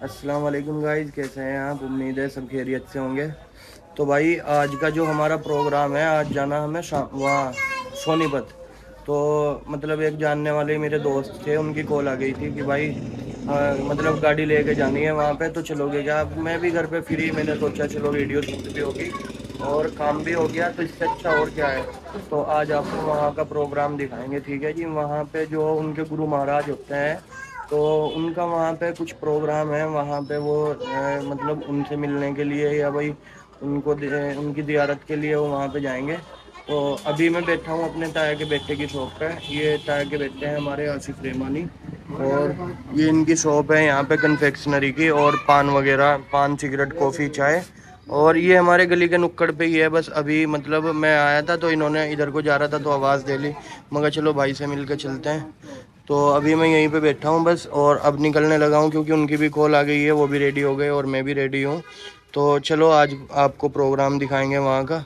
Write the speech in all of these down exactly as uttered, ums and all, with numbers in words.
अस्सलाम वालेकुम गाइज, कैसे हैं आप? उम्मीद है सब खैरियत से होंगे। तो भाई आज का जो हमारा प्रोग्राम है, आज जाना हमें शाम वहाँ सोनीपत। तो मतलब एक जानने वाले मेरे दोस्त थे, उनकी कॉल आ गई थी कि भाई आ, मतलब गाड़ी लेके जानी है वहाँ पे, तो चलोगे क्या? अब मैं भी घर पे फ्री, मैंने सोचा चलो वीडियो शूट भी होगी और काम भी हो गया, तो इससे अच्छा और क्या है। तो आज आपको वहाँ का प्रोग्राम दिखाएंगे, ठीक है जी। वहाँ पे जो उनके गुरु महाराज होते हैं, तो उनका वहाँ पे कुछ प्रोग्राम है। वहाँ पे वो अ, मतलब उनसे मिलने के लिए या भाई उनको दे- उनकी ज़ियारत के लिए वो वहाँ पे जाएंगे। तो अभी मैं बैठा हूँ अपने ताया के बेटे की शॉप पे। ये ताया के बेटे हैं हमारे, आसिफ रेमानी। और ये इनकी शॉप है यहाँ पे कन्फेक्शनरी की, और पान वगैरह, पान सिगरेट कॉफ़ी चाय। और ये हमारे गली के नुक्कड़ पे ही है। बस अभी मतलब मैं आया था तो इन्होंने इधर को जा रहा था तो आवाज़ दे ली, मगर चलो भाई से मिल के चलते हैं। तो अभी मैं यहीं पे बैठा हूँ बस, और अब निकलने लगा हूँ क्योंकि उनकी भी कॉल आ गई है, वो भी रेडी हो गए और मैं भी रेडी हूँ। तो चलो आज आपको प्रोग्राम दिखाएंगे वहाँ का।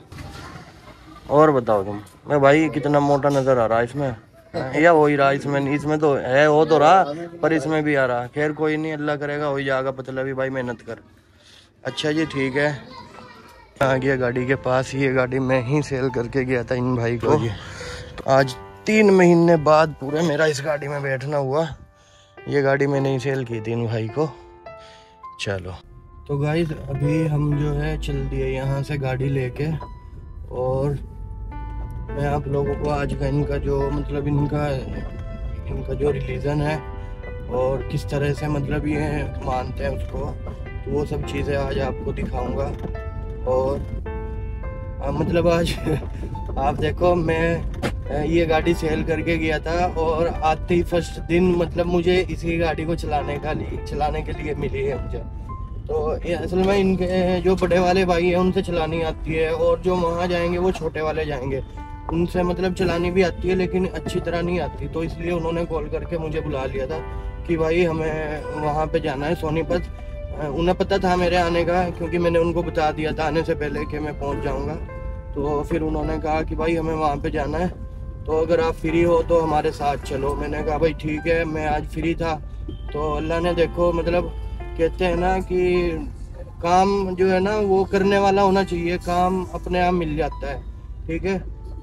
और बताओ तुम, मैं भाई कितना मोटा नज़र आ रहा है इसमें, या वही रहा इसमें? इसमें तो है, हो तो रहा, पर इसमें भी आ रहा। खैर कोई नहीं, अल्लाह करेगा हो ही जाएगा पतला भी, भाई मेहनत कर। अच्छा जी ठीक है। आ गया गाड़ी के पास। ये गाड़ी मैं ही सेल करके गया था इन भाई को। तो आज तीन महीने बाद पूरे मेरा इस गाड़ी में बैठना हुआ। ये गाड़ी मैंने ही सेल की थी इन भाई को। चलो तो गाइस अभी हम जो है चल दिए यहाँ से गाड़ी लेके, और मैं आप लोगों को आज का इनका जो मतलब इनका इनका जो रिलीजन है और किस तरह से मतलब ये मानते हैं उसको, तो वो सब चीज़ें आज आपको दिखाऊंगा। और आ, मतलब आज आप देखो, मैं ये गाड़ी सेल करके गया था और आते ही फर्स्ट दिन मतलब मुझे इसी गाड़ी को चलाने का लिए चलाने के लिए मिली है मुझे। तो ये असल में इनके जो बड़े वाले भाई हैं उनसे चलानी आती है, और जो वहाँ जाएंगे वो छोटे वाले जाएंगे, उनसे मतलब चलानी भी आती है लेकिन अच्छी तरह नहीं आती। तो इसलिए उन्होंने कॉल करके मुझे बुला लिया था कि भाई हमें वहाँ पे जाना है सोनीपत। उन्हें पता था मेरे आने का, क्योंकि मैंने उनको बता दिया था आने से पहले कि मैं पहुँच जाऊँगा। तो फिर उन्होंने कहा कि भाई हमें वहाँ पे जाना है, तो अगर आप फ्री हो तो हमारे साथ चलो। मैंने कहा भाई ठीक है, मैं आज फ्री था। तो अल्लाह ने देखो, मतलब कहते हैं ना कि काम जो है ना वो करने वाला होना चाहिए, काम अपने आप मिल जाता है। ठीक है।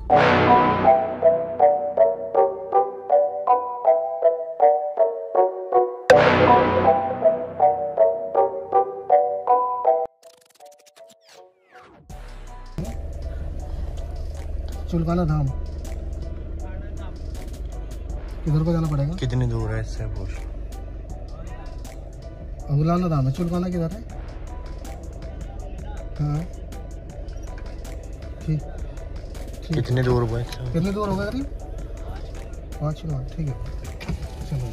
चुलकाना धाम किधर को जाना पड़ेगा? कितनी दूर है इससे पूछ। अगुलाना धाम है। चुलकाना किधर है? हाँ ठीक ठीक। कितनी दूर हुआ? कितनी दूर होगा करीब? पाँच किलोमीटर। ठीक है चलो।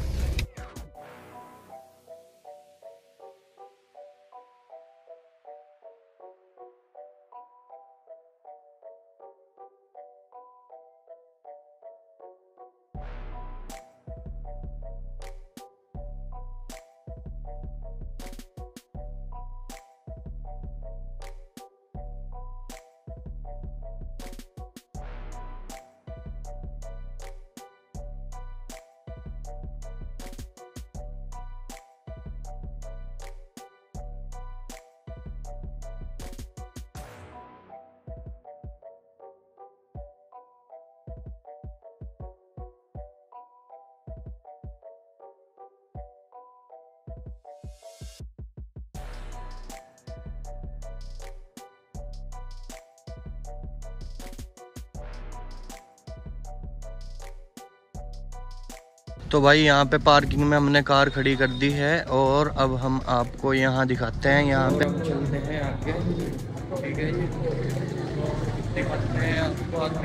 तो भाई यहाँ पे पार्किंग में हमने कार खड़ी कर दी है, और अब हम आपको यहाँ दिखाते हैं। यहाँ पे चलते हैं आगे, ठीक है जी। दिखाते हैं आपको आगे।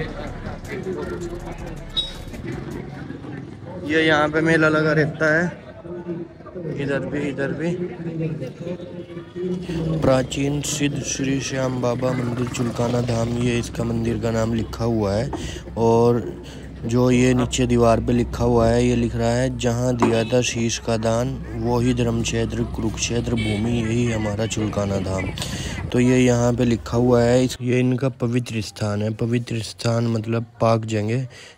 ये यहाँ पे मेला लगा रहता है, इधर भी इधर भी। प्राचीन सिद्ध श्री श्याम बाबा मंदिर चुलकाना धाम, ये इसका मंदिर का नाम लिखा हुआ है। और जो ये नीचे दीवार पे लिखा हुआ है, ये लिख रहा है जहाँ दिया था शीश का दान, वो ही धर्म क्षेत्र कुरुक्षेत्र भूमि, यही हमारा चुलकाना धाम। तो ये यहाँ पे लिखा हुआ है। ये इनका पवित्र स्थान है। पवित्र स्थान मतलब पाक जगह,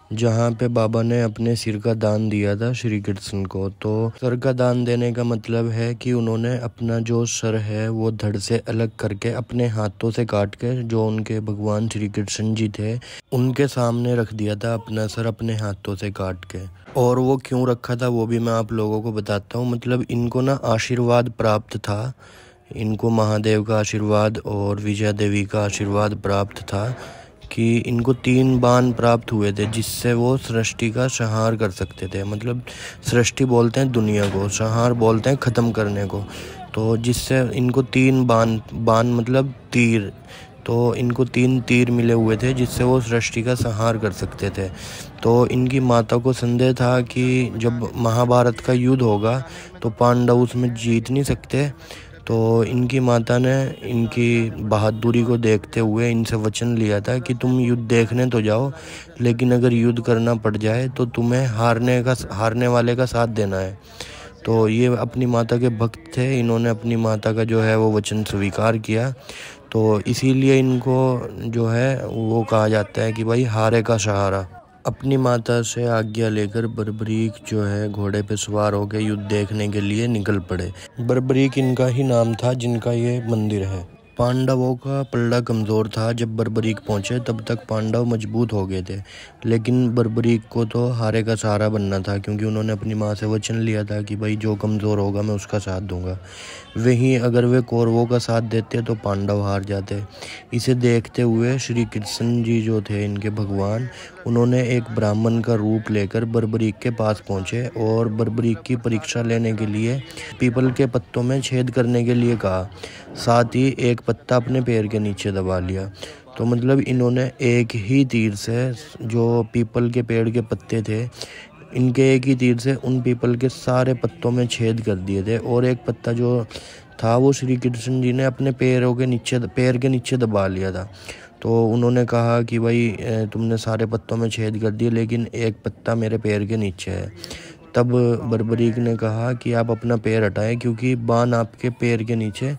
जहाँ पे बाबा ने अपने सिर का दान दिया था श्री कृष्ण को। तो सर का दान देने का मतलब है कि उन्होंने अपना जो सर है वो धड़ से अलग करके अपने हाथों से काट के, जो उनके भगवान श्री कृष्ण जी थे उनके सामने रख दिया था अपना सर अपने हाथों से काट के। और वो क्यों रखा था वो भी मैं आप लोगों को बताता हूँ। मतलब इनको ना आशीर्वाद प्राप्त था, इनको महादेव का आशीर्वाद और विजया देवी का आशीर्वाद प्राप्त था कि इनको तीन बाण प्राप्त हुए थे जिससे वो सृष्टि का संहार कर सकते थे। मतलब सृष्टि बोलते हैं दुनिया को, संहार बोलते हैं ख़त्म करने को। तो जिससे इनको तीन बाण, बाण मतलब तीर, तो इनको तीन तीर मिले हुए थे जिससे वो सृष्टि का संहार कर सकते थे। तो इनकी माता को संदेह था कि जब महाभारत का युद्ध होगा तो पांडव उसमें जीत नहीं सकते। तो इनकी माता ने इनकी बहादुरी को देखते हुए इनसे वचन लिया था कि तुम युद्ध देखने तो जाओ, लेकिन अगर युद्ध करना पड़ जाए तो तुम्हें हारने का हारने वाले का साथ देना है। तो ये अपनी माता के भक्त थे, इन्होंने अपनी माता का जो है वो वचन स्वीकार किया। तो इसीलिए इनको जो है वो कहा जाता है कि भाई हारे का सहारा। अपनी माता से आज्ञा लेकर बर्बरीक जो है घोड़े पे सवार होकर युद्ध देखने के लिए निकल पड़े। बर्बरीक इनका ही नाम था जिनका ये मंदिर है। पांडवों का पलड़ा कमज़ोर था। जब बर्बरीक पहुंचे तब तक पांडव मजबूत हो गए थे, लेकिन बर्बरीक को तो हारे का सहारा बनना था, क्योंकि उन्होंने अपनी माँ से वचन लिया था कि भाई जो कमज़ोर होगा मैं उसका साथ दूंगा। वहीं अगर वे कौरवों का साथ देते तो पांडव हार जाते। इसे देखते हुए श्री कृष्ण जी जो थे इनके भगवान, उन्होंने एक ब्राह्मण का रूप लेकर बर्बरीक के पास पहुंचे और बर्बरीक की परीक्षा लेने के लिए पीपल के पत्तों में छेद करने के लिए कहा। साथ ही एक पत्ता अपने पैर के नीचे दबा लिया। तो मतलब इन्होंने एक ही तीर से, जो पीपल के पेड़ के पत्ते थे, इनके एक ही तीर से उन पीपल के सारे पत्तों में छेद कर दिए थे। और एक पत्ता जो था वो श्री कृष्ण जी ने अपने पैरों के नीचे पैर के नीचे दबा लिया था। तो उन्होंने कहा कि भाई तुमने सारे पत्तों में छेद कर दिए, लेकिन एक पत्ता मेरे पैर के नीचे है। तब बर्बरीक ने कहा कि आप अपना पैर हटाएं, क्योंकि बाण आपके पैर के नीचे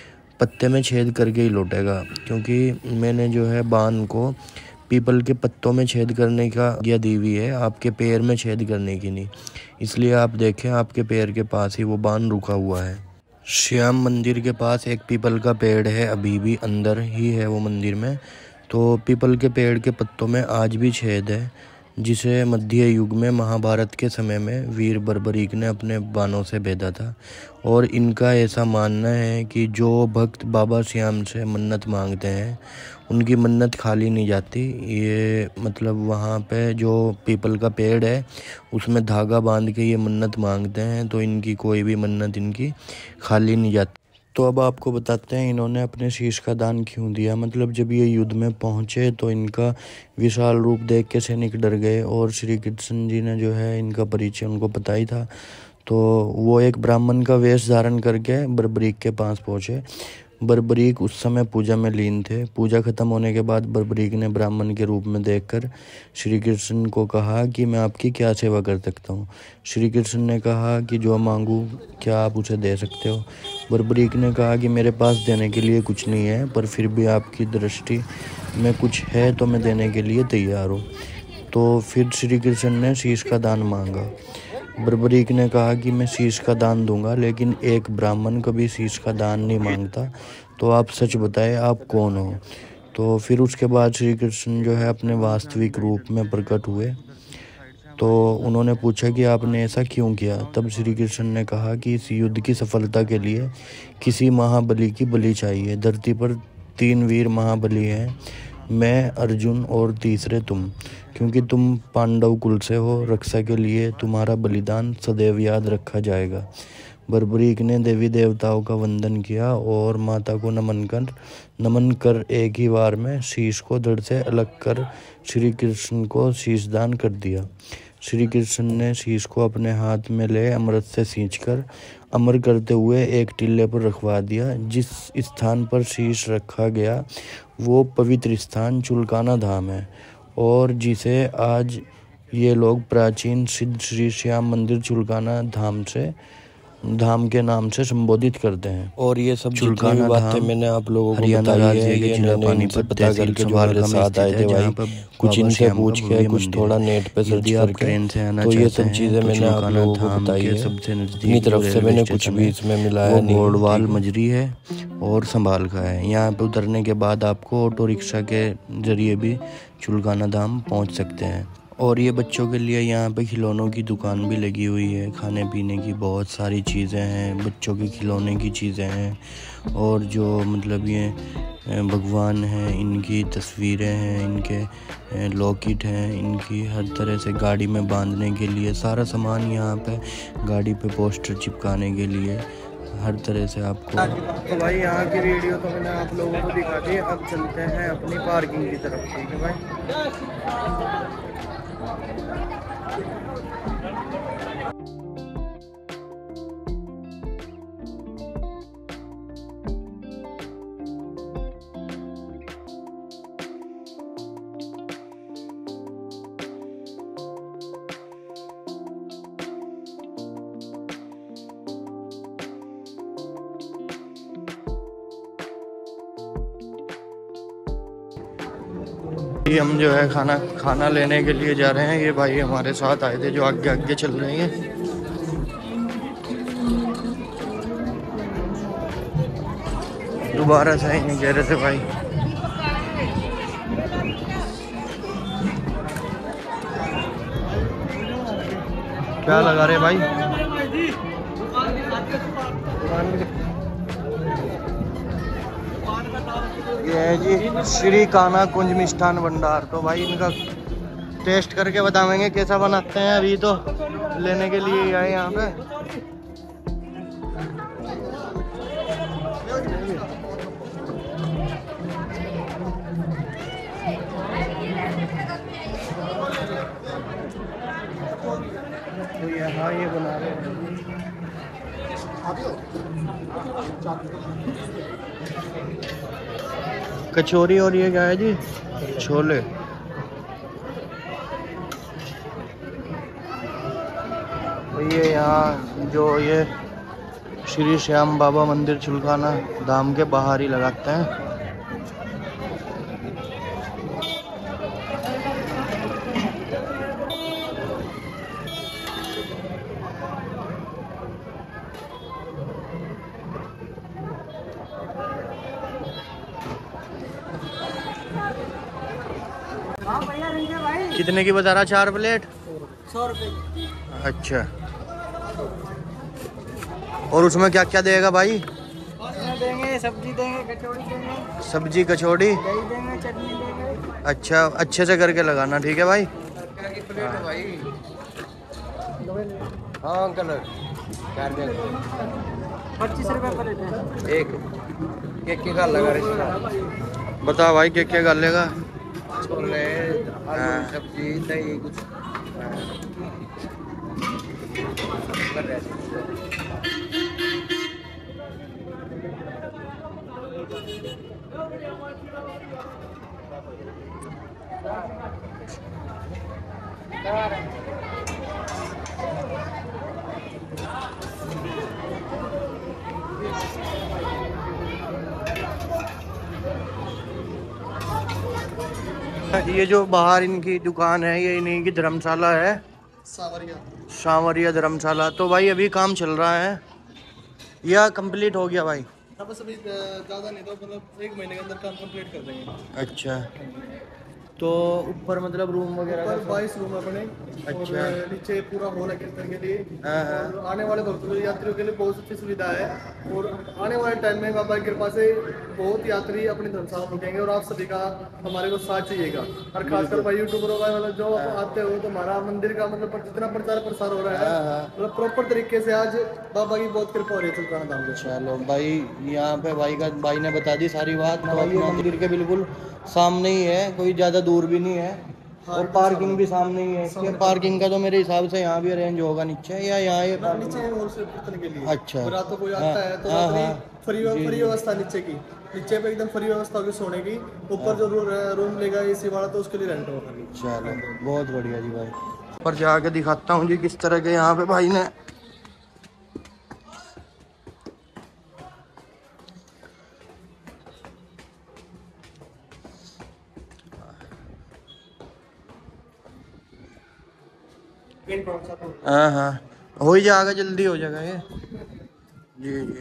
पत्ते में छेद करके ही लौटेगा, क्योंकि मैंने जो है बाण को पीपल के पत्तों में छेद करने का आज्ञा दी हुई है, आपके पैर में छेद करने की नहीं। इसलिए आप देखें आपके पैर के पास ही वो बाण रुका हुआ है। श्याम मंदिर के पास एक पीपल का पेड़ है, अभी भी अंदर ही है वो मंदिर में। तो पीपल के पेड़ के पत्तों में आज भी छेद है, जिसे मध्य युग में महाभारत के समय में वीर बर्बरीक ने अपने बाणों से भेदा था। और इनका ऐसा मानना है कि जो भक्त बाबा श्याम से मन्नत मांगते हैं उनकी मन्नत खाली नहीं जाती। ये मतलब वहाँ पे जो पीपल का पेड़ है उसमें धागा बांध के ये मन्नत मांगते हैं, तो इनकी कोई भी मन्नत इनकी खाली नहीं जाती। तो अब आपको बताते हैं इन्होंने अपने शीश का दान क्यों दिया। मतलब जब ये युद्ध में पहुंचे तो इनका विशाल रूप देख के सैनिक डर गए, और श्री कृष्ण जी ने जो है इनका परिचय उनको पता ही था। तो वो एक ब्राह्मण का वेश धारण करके बर्बरीक के पास पहुंचे। बर्बरीक उस समय पूजा में लीन थे। पूजा खत्म होने के बाद बर्बरीक ने ब्राह्मण के रूप में देखकर श्री कृष्ण को कहा कि मैं आपकी क्या सेवा कर सकता हूँ। श्री कृष्ण ने कहा कि जो मांगूँ क्या आप उसे दे सकते हो। बर्बरीक ने कहा कि मेरे पास देने के लिए कुछ नहीं है, पर फिर भी आपकी दृष्टि में कुछ है तो मैं देने के लिए तैयार हूँ। तो फिर श्री कृष्ण ने शीश का दान मांगा। बर्बरीक ने कहा कि मैं शीश का दान दूंगा, लेकिन एक ब्राह्मण कभी शीश का दान नहीं मांगता, तो आप सच बताएं आप कौन हो। तो फिर उसके बाद श्री कृष्ण जो है अपने वास्तविक रूप में प्रकट हुए। तो उन्होंने पूछा कि आपने ऐसा क्यों किया। तब श्री कृष्ण ने कहा कि इस युद्ध की सफलता के लिए किसी महाबली की बलि चाहिए। धरती पर तीन वीर महाबली हैं, मैं, अर्जुन और तीसरे तुम, क्योंकि तुम पांडव कुल से हो। रक्षा के लिए तुम्हारा बलिदान सदैव याद रखा जाएगा। बर्बरीक ने देवी देवताओं का वंदन किया और माता को नमन कर नमन कर एक ही बार में शीश को धड़ से अलग कर श्री कृष्ण को शीश दान कर दिया। श्री कृष्ण ने शीश को अपने हाथ में ले अमृत से सींचकर अमर करते हुए एक टिल्ले पर रखवा दिया। जिस स्थान पर शीश रखा गया वो पवित्र स्थान चुलकाना धाम है, और जिसे आज ये लोग प्राचीन सिद्ध श्री श्याम मंदिर चुलकाना धाम से धाम के नाम से संबोधित करते हैं। और ये सब जितनी भी बातें मैंने आप लोगों को बताई है, ये मैंने इनसे पता करके जो हमारे साथ आए थे भाई, कुछ इनसे पूछ के, कुछ थोड़ा नेट पे सर्च करके, तो ये सब चीजें मैंने आप लोगों को बताई है। अपनी तरफ से मैंने कुछ भी इसमें मिलाया नहीं। घोड़वाल मजरी है और संभाल का है। यहाँ पे उतरने के बाद आपको ऑटो रिक्शा के जरिए भी चुलकाना धाम पहुँच सकते हैं। और ये बच्चों के लिए यहाँ पे खिलौनों की दुकान भी लगी हुई है, खाने पीने की बहुत सारी चीज़ें हैं, बच्चों के खिलौने की चीज़ें हैं। और जो मतलब ये भगवान हैं, इनकी तस्वीरें हैं, इनके लॉकेट हैं, इनकी हर तरह से गाड़ी में बांधने के लिए सारा सामान यहाँ पे, गाड़ी पे पोस्टर चिपकाने के लिए हर तरह से आपको। तो भाई यहाँ की वीडियो तो मैंने आप लोगों को दिखा दी। अब चलते हैं अपनी पार्किंग की तरफ। ठीक है भाई। ये हम जो है खाना खाना लेने के लिए जा रहे हैं। ये भाई हमारे साथ आए थे जो आगे आगे चल रहे हैं। दोबारा से ही नहीं कह रहे थे भाई। क्या लगा रहे भाई? ये है जी श्री कान्हा कुंज मिष्ठान भंडार। तो भाई इनका टेस्ट करके बताएंगे कैसा बनाते हैं। अभी तो लेने के लिए आए यहाँ पे। तो यहाँ ये बना रहे हैं कचौरी। और ये क्या है जी? छोले। तो ये यहाँ जो ये श्री श्याम बाबा मंदिर चुलकाना धाम के बाहर ही लगाते हैं। कितने की बता रहा? चार प्लेट सौ रुपए। अच्छा। और उसमें क्या क्या देगा भाई? देंगे सब्जी देंगे, कचौड़ी देंगे। सब्जी कचौड़ी दही देंगे, चटनी देंगे। अच्छा, अच्छे से करके लगाना। ठीक है भाई। प्लेट है भाई। हाँ अंकल, पच्चीस रुपए प्लेट है एक। केक के गाल लगा रहे। बता भाई केक के गाल लेगा? छोले, आलू, सब्जी, दही कुछ। ये जो बाहर इनकी दुकान है, ये इन्हीं की धर्मशाला है, सावरिया सांवरिया धर्मशाला। तो भाई अभी काम चल रहा है या कंप्लीट हो गया भाई? बस अभी ज़्यादा नहीं तो मतलब एक महीने के अंदर काम कंप्लीट कर देंगे। अच्छा। तो ऊपर मतलब रूम वगैरह ऊपर बाईस रूम अपने। अच्छा। और नीचे पूरा हॉल है कीर्तन के लिए। हाँ, हाँ। और आने वाले भक्तों यात्रियों के लिए बहुत अच्छी सुविधा है। और आने वाले टाइम में बाबा की कृपा से बहुत यात्री अपनी धर्मशाला रुकेंगे। और आप सभी का हमारे को साथ चाहिएगा। और खासकर भाई यूट्यूबरों का मतलब जो आते हो तो हमारा मंदिर का मतलब जितना प्रचार प्रसार हो रहा है मतलब प्रॉपर तरीके से आज बाबा की बहुत कृपा हो रही है चुलकाना धाम में। चलो भाई, यहाँ पे भाई का भाई ने बता दी सारी बात। तो भाई मंदिर के बिल्कुल सामने ही है, कोई ज़्यादा दूर भी नहीं है। और पार्किंग भी सामने ही है इसके। पार्किंग का तो मेरे हिसाब से यहाँ भी अरेंज होगा नीचे या यहाँ ये नीचे हॉल से कीर्तन के लिए। अच्छा। रात को कोई आता है तो फ्री फ्री व्यवस्था नीचे की। नीचे पे एकदम फ्री व्यवस्था होगी सोने की। ऊपर जो रूम लेगा एसी वाला तो उसके लिए रेंट होगा। चलो बहुत बढ़िया जी भाई। पर जाके दिखाता हूँ जी किस तरह के यहाँ पे भाई ने हाँ हाँ, हो ही जाएगा, जल्दी हो जाएगा ये। जी जी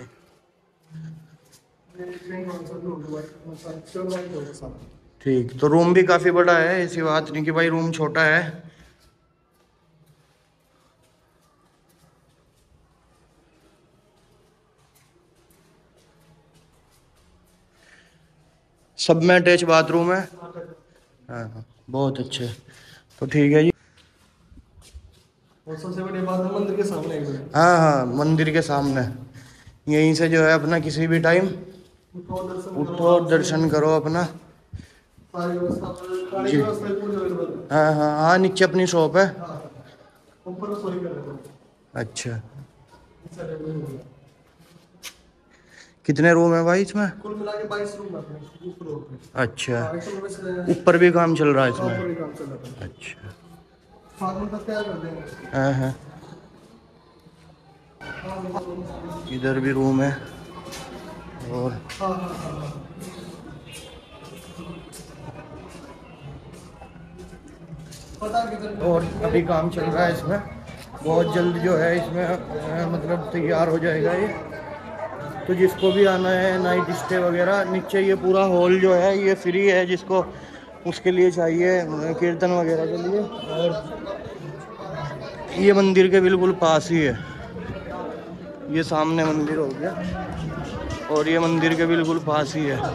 ठीक। तो रूम भी काफ़ी बड़ा है, ऐसी बात नहीं कि भाई रूम छोटा है। सब में अटैच बाथरूम है। हाँ हाँ, बहुत अच्छे। तो ठीक है जी। और सबसे बड़ी बात है मंदिर के सामने एक मिनट। हाँ हाँ, मंदिर के सामने, यहीं से जो है अपना किसी भी टाइम उठो दर्शन करो उठो आराम से। दर्शन करो अपना। सारी व्यवस्था खाने की जी व्यवस्था भी पूरी अवेलेबल है। हाँ हाँ हाँ, नीचे अपनी शॉप है। हाँ ऊपर रसोई कर रहे थे। अच्छा, इस साइड में हो गया। कितने रूम है भाई इसमें? कुल मिला के बाईस रूम आते हैं ऊपर ऊपर। अच्छा, हाँ एक सौ रुपये से ऊपर भी काम चल रहा है ऊपर इसमें? ही काम चल रहा था। अच्छा। सात मिनट तक तैयार कर देंगे। हाँ हाँ, इधर भी रूम है। और हाँ हाँ हाँ हाँ। पता है किधर और अभी काम चल रहा है इसमें, बहुत जल्द जो है इसमें अ, मतलब तैयार हो जाएगा ये। तो जिसको भी आना है नाइट स्टे वगैरह, नीचे ये पूरा हॉल जो है ये फ्री है, जिसको उसके लिए चाहिए अ, कीर्तन वगैरह के लिए। और ये मंदिर के बिल्कुल पास ही है, ये सामने मंदिर हो गया और ये मंदिर के बिल्कुल पास ही है।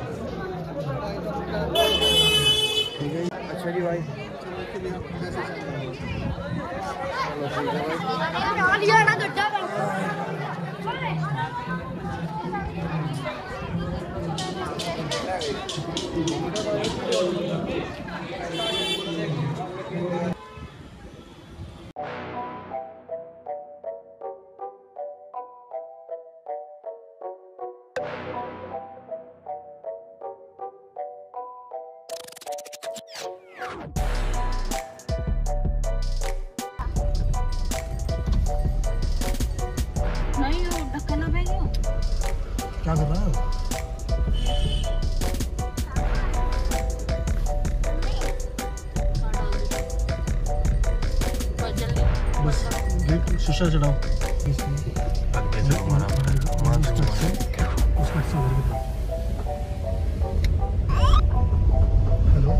ठीक है जी। अच्छा जी भाई, चलो ठीक है भाई। नहीं वो ढक्कन ना फेंकियो। क्या कर रहा है? बस गेट शीशा चढ़ाओ आगे से हमारा उस कट से उधर की तरफ। हेलो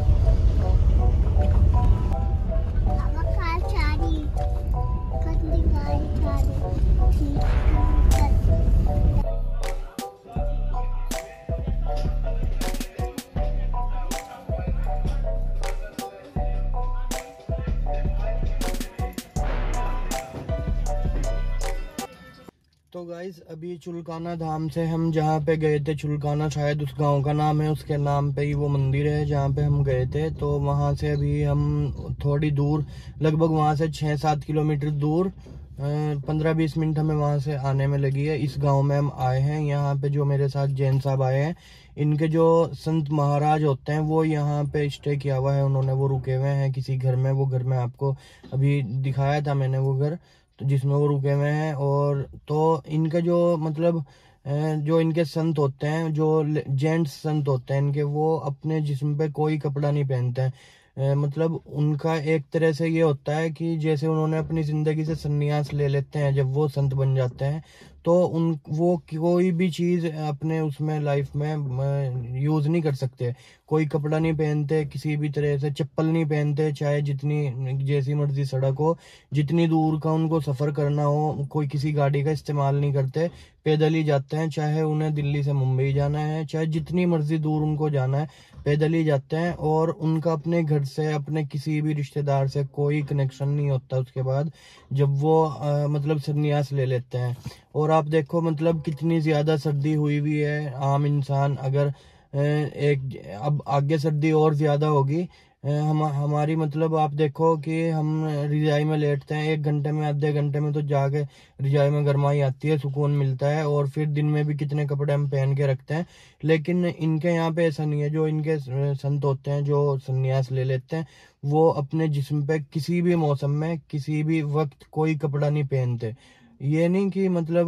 तो गाइस, अभी चुलकाना धाम से हम जहाँ पे गए थे, चुलकाना शायद उस गांव का नाम है, उसके नाम पे ही वो मंदिर है जहाँ पे हम गए थे। तो वहाँ से अभी हम थोड़ी दूर, लगभग वहाँ से छः सात किलोमीटर दूर, पंद्रह बीस मिनट हमें वहाँ से आने में लगी है। इस गांव में हम आए हैं। यहाँ पे जो मेरे साथ जैन साहब आए हैं, इनके जो संत महाराज होते हैं वो यहाँ पे स्टे किया हुआ है उन्होंने, वो रुके हुए हैं किसी घर में। वो घर में आपको अभी दिखाया था मैंने वो घर, तो जिसमें वो रुके हुए हैं। और तो इनके जो मतलब अ, जो इनके संत होते हैं, जो जेंट्स संत होते हैं इनके, वो अपने जिस्म पे कोई कपड़ा नहीं पहनते हैं। अ, मतलब उनका एक तरह से ये होता है कि जैसे उन्होंने अपनी जिंदगी से संन्यास ले लेते हैं जब वो संत बन जाते हैं, तो उन वो कोई भी चीज अपने उसमें लाइफ में यूज नहीं कर सकते। कोई कपड़ा नहीं पहनते, किसी भी तरह से चप्पल नहीं पहनते, चाहे जितनी जैसी मर्जी सड़क हो, जितनी दूर का उनको सफर करना हो, कोई किसी गाड़ी का इस्तेमाल नहीं करते, पैदल ही जाते हैं। चाहे उन्हें दिल्ली से मुंबई जाना है, चाहे जितनी मर्जी दूर उनको जाना है, पैदल ही जाते हैं। और उनका अपने घर से, अपने किसी भी रिश्तेदार से कोई कनेक्शन नहीं होता उसके बाद, जब वो आ, मतलब संन्यास ले लेते हैं। और आप देखो मतलब कितनी ज्यादा सर्दी हुई हुई है। आम इंसान अगर अ, एक अब आगे सर्दी और ज्यादा होगी। अ, हम हमारी मतलब आप देखो कि हम रजाई में लेटते हैं, एक घंटे में आधे घंटे में तो जाके रजाई में गर्माई आती है, सुकून मिलता है। और फिर दिन में भी कितने कपड़े हम पहन के रखते हैं। लेकिन इनके यहाँ पे ऐसा नहीं है। जो इनके संत होते हैं, जो संन्यास ले लेते हैं, वो अपने जिस्म पे किसी भी मौसम में, किसी भी वक्त कोई कपड़ा नहीं पहनते। ये नहीं कि मतलब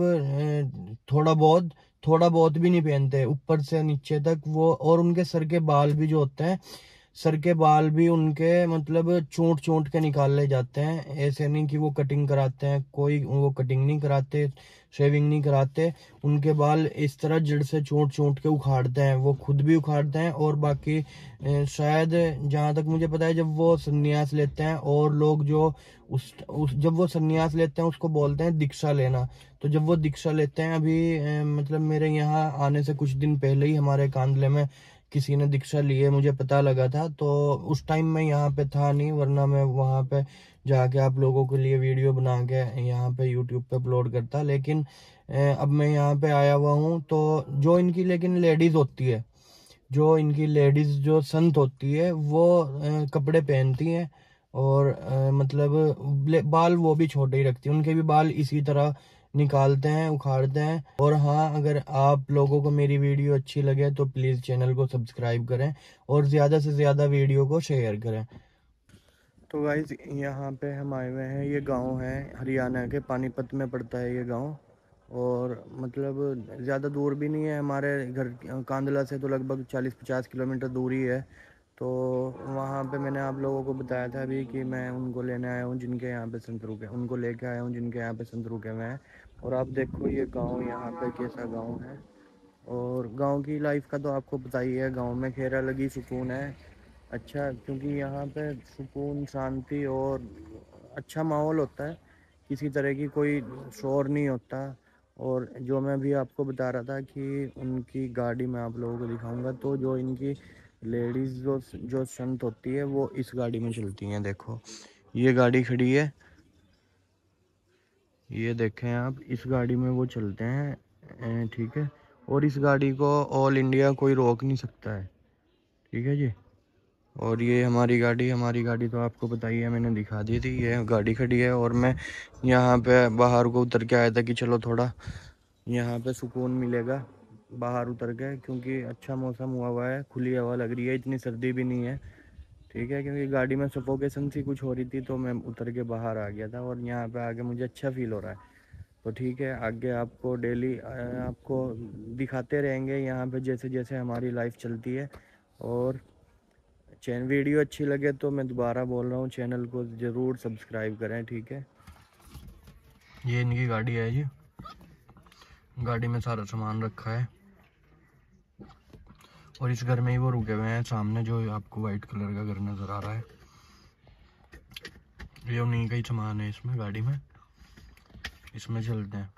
अ, थोड़ा बहुत थोड़ा बहुत भी नहीं पहनते, ऊपर से नीचे तक वो। और उनके सर के बाल भी जो होते हैं, सर के बाल भी उनके मतलब चोंट चोंट के निकाले जाते हैं। ऐसे नहीं कि वो कटिंग कराते हैं, कोई वो कटिंग नहीं कराते, शेविंग नहीं कराते। उनके बाल इस तरह जड़ से चोंट चोंट के उखाड़ते हैं, वो खुद भी उखाड़ते हैं। और बाकी अ, शायद जहाँ तक मुझे पता है, जब वो संन्यास लेते हैं और लोग जो उस, उस जब वो संन्यास लेते हैं उसको बोलते हैं दीक्षा लेना। तो जब वो दीक्षा लेते हैं, अभी अ, मतलब मेरे यहाँ आने से कुछ दिन पहले ही हमारे कांदले में किसी ने दीक्षा ली है, मुझे पता लगा था। तो उस टाइम मैं यहाँ पे था नहीं, वरना मैं वहाँ पे जाके आप लोगों के लिए वीडियो बना के यहाँ पे यूट्यूब पे अपलोड करता। लेकिन अब मैं यहाँ पे आया हुआ हूँ। तो जो इनकी लेकिन लेडीज होती है, जो इनकी लेडीज जो संत होती है, वो कपड़े पहनती हैं और आ, मतलब बाल वो भी छोटे ही रखती है। उनके भी बाल इसी तरह निकालते हैं, उखाड़ते हैं। और हाँ, अगर आप लोगों को मेरी वीडियो अच्छी लगे तो प्लीज़ चैनल को सब्सक्राइब करें और ज़्यादा से ज़्यादा वीडियो को शेयर करें। तो गाइस, यहाँ पे हम आए हुए हैं, ये गांव है हरियाणा के, पानीपत में पड़ता है ये गांव। और मतलब ज़्यादा दूर भी नहीं है, हमारे घर कांदला से तो लगभग चालीस पचास किलोमीटर दूरी है। तो वहाँ पे मैंने आप लोगों को बताया था अभी कि मैं उनको लेने आया हूँ जिनके यहाँ पे संत रुके, उनको लेके आया हूँ जिनके यहाँ पे संत रुके हुए हैं। और आप देखो ये गांव यहाँ पे कैसा गांव है। और गांव की लाइफ का तो आपको पता ही है, गांव में खैर अलग ही सुकून है। अच्छा, क्योंकि यहाँ पे सुकून, शांति और अच्छा माहौल होता है, किसी तरह की कोई शोर नहीं होता। और जो मैं भी आपको बता रहा था कि उनकी गाड़ी मैं आप लोगों को दिखाऊंगा। तो जो इनकी लेडीज़ जो जो संत होती है, वो इस गाड़ी में चलती हैं। देखो ये गाड़ी खड़ी है, ये देखें आप, इस गाड़ी में वो चलते हैं, ठीक है। और इस गाड़ी को ऑल इंडिया कोई रोक नहीं सकता है, ठीक है जी। और ये हमारी गाड़ी हमारी गाड़ी तो आपको पता ही है, मैंने दिखा दी थी। ये गाड़ी खड़ी है और मैं यहाँ पे बाहर को उतर के आया था कि चलो थोड़ा यहाँ पे सुकून मिलेगा बाहर उतर के, क्योंकि अच्छा मौसम हुआ हुआ है, खुली हवा लग रही है, इतनी सर्दी भी नहीं है, ठीक है। क्योंकि गाड़ी में सफोकेशन सी कुछ हो रही थी, तो मैं उतर के बाहर आ गया था और यहाँ पे आके मुझे अच्छा फील हो रहा है। तो ठीक है, आगे आपको डेली आपको दिखाते रहेंगे यहाँ पे जैसे जैसे हमारी लाइफ चलती है। और चैनल वीडियो अच्छी लगे तो मैं दोबारा बोल रहा हूँ, चैनल को ज़रूर सब्सक्राइब करें, ठीक है। ये इनकी गाड़ी है जी, गाड़ी में सारा सामान रखा है। और इस घर में ही वो रुके हुए हैं, सामने जो आपको वाइट कलर का घर नज़र आ रहा है, ये उन्हीं का ही सामान है इसमें, गाड़ी में, इसमें चलते हैं।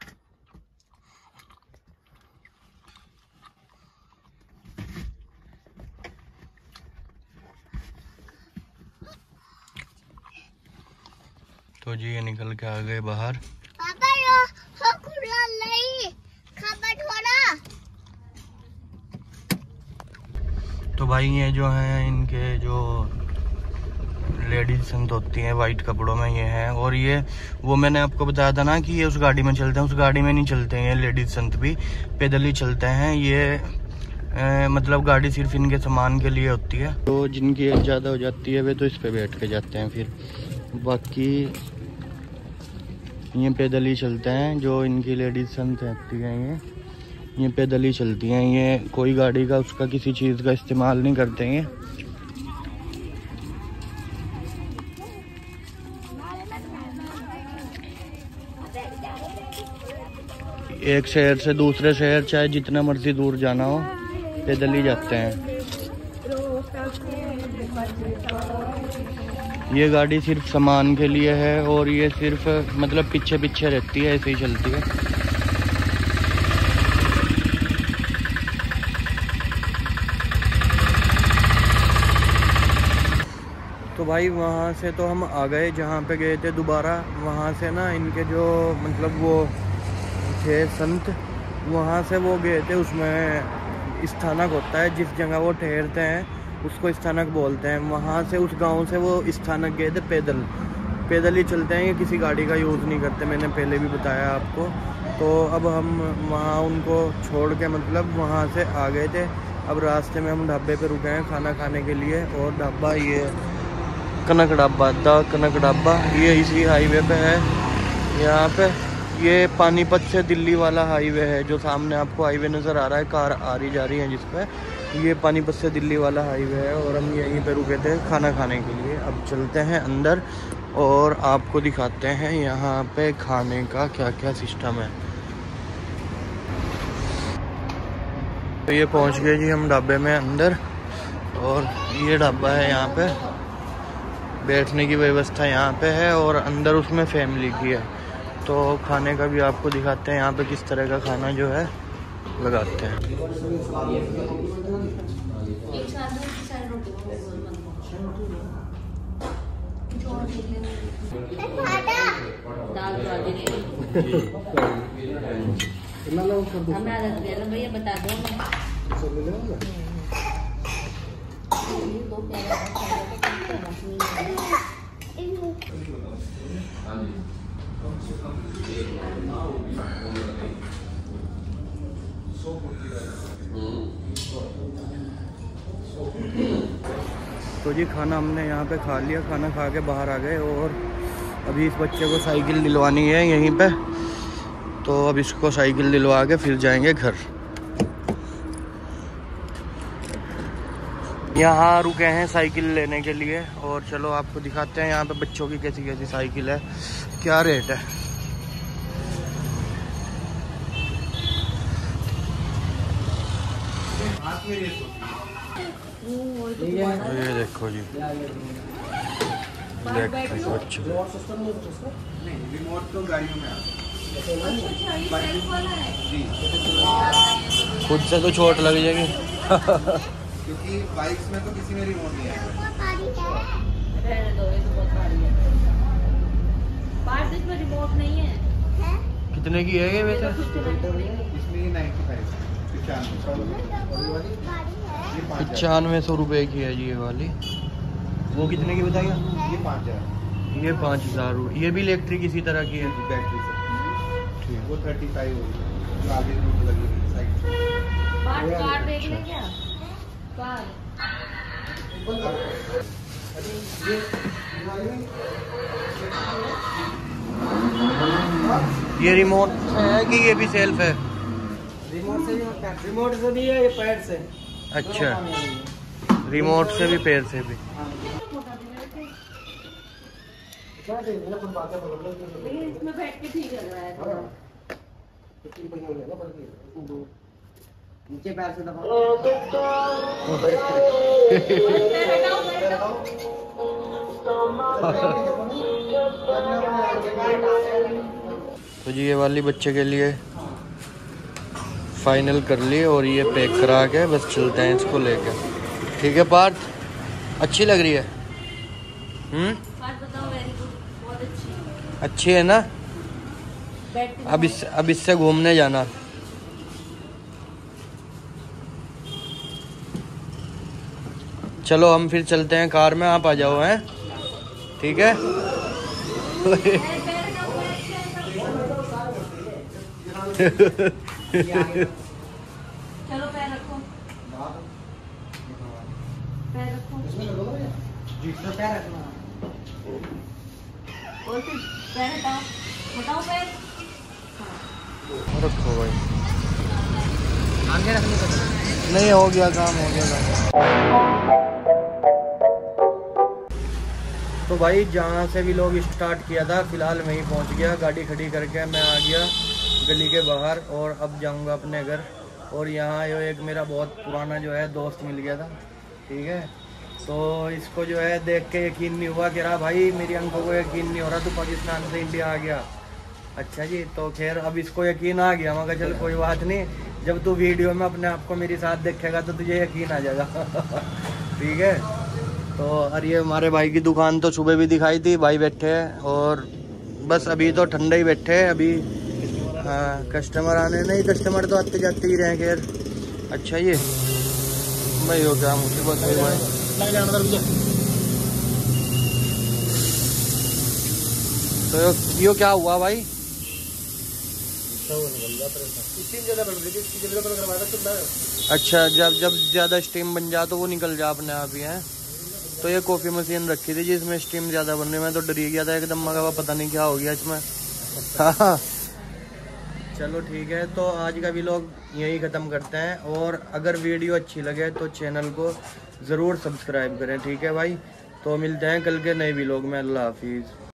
तो जी ये निकल के आ गए बाहर। तो भाई ये जो है इनके जो लेडीज संत होती हैं वाइट कपड़ों में, ये है। और ये वो मैंने आपको बताया था ना कि ये उस गाड़ी में चलते हैं, उस गाड़ी में नहीं चलते हैं ये लेडीज संत, भी पैदल ही चलते हैं। ये ए, मतलब गाड़ी सिर्फ इनके सामान के लिए होती है। तो जिनकी एज ज़्यादा हो जाती है वे तो इस पे बैठ के जाते हैं, फिर बाकी ये पैदल ही चलते हैं। जो इनकी लेडीज संत होती हैं ये ये पैदल ही चलती हैं, ये कोई गाड़ी का उसका किसी चीज़ का इस्तेमाल नहीं करते हैं। एक शहर से दूसरे शहर चाहे जितना मर्जी दूर जाना हो, पैदल ही जाते हैं। ये गाड़ी सिर्फ सामान के लिए है और ये सिर्फ मतलब पीछे पीछे रहती है, ऐसे ही चलती है। तो भाई वहाँ से तो हम आ गए जहाँ पे गए थे दोबारा। वहाँ से ना इनके जो मतलब वो थे संत, वहाँ से वो गए थे, उसमें स्थानक होता है जिस जगह वो ठहरते हैं उसको स्थानक बोलते हैं। वहाँ से उस गांव से वो स्थानक गए थे पैदल, पैदल ही चलते हैं, ये किसी गाड़ी का यूज़ नहीं करते, मैंने पहले भी बताया आपको। तो अब हम वहाँ उनको छोड़ के मतलब वहाँ से आ गए थे। अब रास्ते में हम ढाबे पे रुके हैं खाना खाने के लिए, और ढाबा ये कनक ढाबा, द कनक ढाबा, ये इसी हाईवे पे है। यहाँ पे ये पानीपत से दिल्ली वाला हाईवे है, जो सामने आपको हाईवे नज़र आ रहा है, कार आ रही जा रही है जिस पे, ये पानीपत से दिल्ली वाला हाईवे है। और हम यहीं पे रुके थे खाना खाने के लिए। अब चलते हैं अंदर और आपको दिखाते हैं यहाँ पे खाने का क्या क्या सिस्टम है। तो ये पहुँच गए जी हम ढाबे में अंदर, और ये ढाबा है, यहाँ पे बैठने की व्यवस्था यहाँ पे है, और अंदर उसमें फैमिली की है। तो खाने का भी आपको दिखाते हैं यहाँ पे किस तरह का खाना जो है लगाते हैं। भैया बता दो तो जी खाना हमने यहाँ पे खा लिया, खाना खा के बाहर आ गए, और अभी इस बच्चे को साइकिल दिलवानी है यहीं पे। तो अब इसको साइकिल दिलवा के फिर जाएंगे घर। यहाँ रुके हैं साइकिल लेने के लिए, और चलो आपको दिखाते हैं यहाँ पे बच्चों की कैसी कैसी साइकिल है, क्या रेट है। ये देखो जी, बच्चों खुद से तो चोट लग जाएगी क्योंकि बाइक्स में तो किसी में रिमोट नहीं है। इसमें रिमोट नहीं है। कितने की है ये वैसे? इसमें ये नाइन्टी फाइव पचानवे सौ रुपये की है जी ये वाली। वो कितने की बताइए? ये पाँच हजार ये पाँच हजार ये भी इलेक्ट्रिक इसी तरह की है बैटरी से। ठीक। वो थर्टी फाइव होगी जो आगे रिमोट लगी है साइड। कार देख लें क्या? कार ये रिमोट है कि ये भी सेल्फ है? रिमोट से भी रिमोट से भी है, ये पैड से। अच्छा, रिमोट से भी पैर से भी। इसमें बैठ के ठीक लग रहा है। नीचे पैर से दबाओ। तो जी ये वाली बच्चे के लिए फाइनल कर ली, और ये पैक करा के बस चलते हैं इसको लेके। ठीक है पार्थ, अच्छी लग रही है? हम्म, अच्छी है ना? अब इस अब इससे घूमने जाना। चलो हम फिर चलते हैं कार में, आप आ जाओ हैं, ठीक है? चलो पैर रखो, पैर रखो, और फिर पैर हटाओ, हटाओ पैर, रखो भाई, आगे रखने का नहीं, हो गया काम, हो गया काम। तो भाई जहाँ से भी लोग स्टार्ट किया था, फिलहाल मैं ही पहुँच गया, गाड़ी खड़ी करके मैं आ गया गली के बाहर, और अब जाऊंगा अपने घर। और यहाँ जो एक मेरा बहुत पुराना जो है दोस्त मिल गया था, ठीक है? तो इसको जो है देख के यकीन नहीं हुआ कि रहा भाई, मेरी आंखों को यकीन नहीं हो रहा, तू पाकिस्तान से इंडिया आ गया। अच्छा जी, तो खैर अब इसको यकीन आ गया। मैं कहा चल कोई बात नहीं, जब तू वीडियो में अपने आप को मेरे साथ देखेगा तो तुझे यकीन आ जाएगा। ठीक है? तो और ये हमारे भाई की दुकान तो सुबह भी दिखाई थी, भाई बैठे हैं, और बस अभी तो ठंडे ही बैठे हैं अभी। हाँ, कस्टमर आने नहीं, कस्टमर तो आते जाते ही रहे। खैर अच्छा ये भाई हो क्या मुसीबत है भाई। तो यो, यो क्या हुआ भाई? अच्छा, जब जब ज़्यादा स्टीम बन जा तो वो निकल जा अपने आप ही है। तो ये कॉफ़ी मशीन रखी थी जिसमें स्टीम ज़्यादा बन रही, मैं तो डर गया था एकदम, मगर पता नहीं क्या हो गया इसमें। हाँ चलो ठीक है, तो आज का व्लॉग यहीं ख़त्म करते हैं। और अगर वीडियो अच्छी लगे तो चैनल को ज़रूर सब्सक्राइब करें, ठीक है भाई। तो मिलते हैं कल के नए व्लॉग में। अल्लाह हाफिज़।